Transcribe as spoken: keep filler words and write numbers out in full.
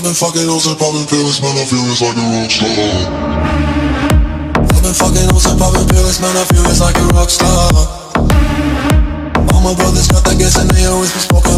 I've been fucking hoes and popping pills, man, I feel it's like a rock star. I've been fucking hoes and popping pills, man, I feel it's like a rock star. All my brothers got that gas and they always been smoking